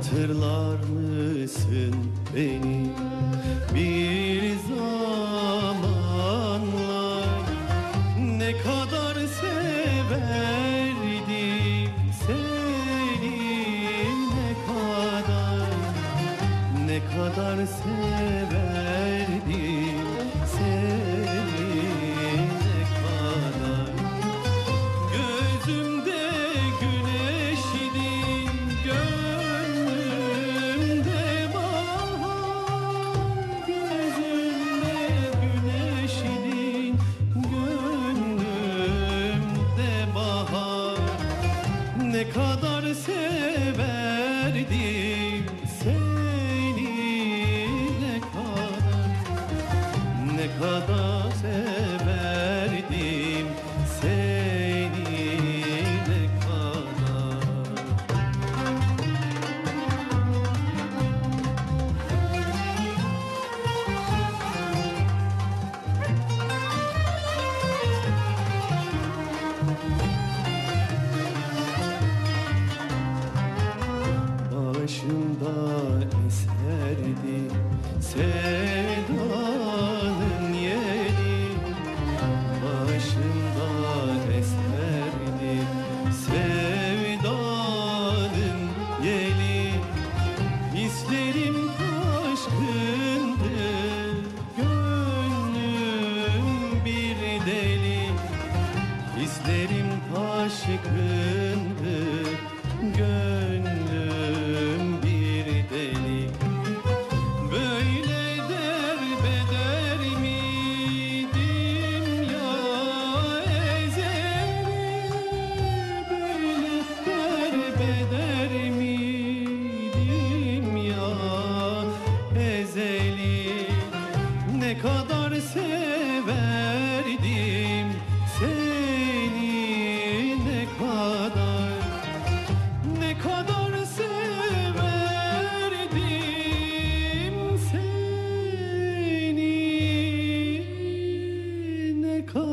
Hatırlar mısın beni bir zamanlar, ne kadar severdim seni, ne kadar severdim seni, ne kadar. Gözümde güneşidin, gönlümde bahar. Gözümde güneşidin, gönlümde bahar. Ne kadar severdim seni, ne kadar severdim seni, ne kadar. Başımda eserdi sevdanın yeli, başımda eserdi sevdanın yeli. Hislerim taşkındı, gönlüm bir deli. Hislerim taşkındı, gönlüm bir deli. Böyle derbeder miydim ya ezeli, böyle derbeder miydim ya ezeli. Ne kadar severdim seni, ne kadar, ne kadar severdim seni, ne kadar.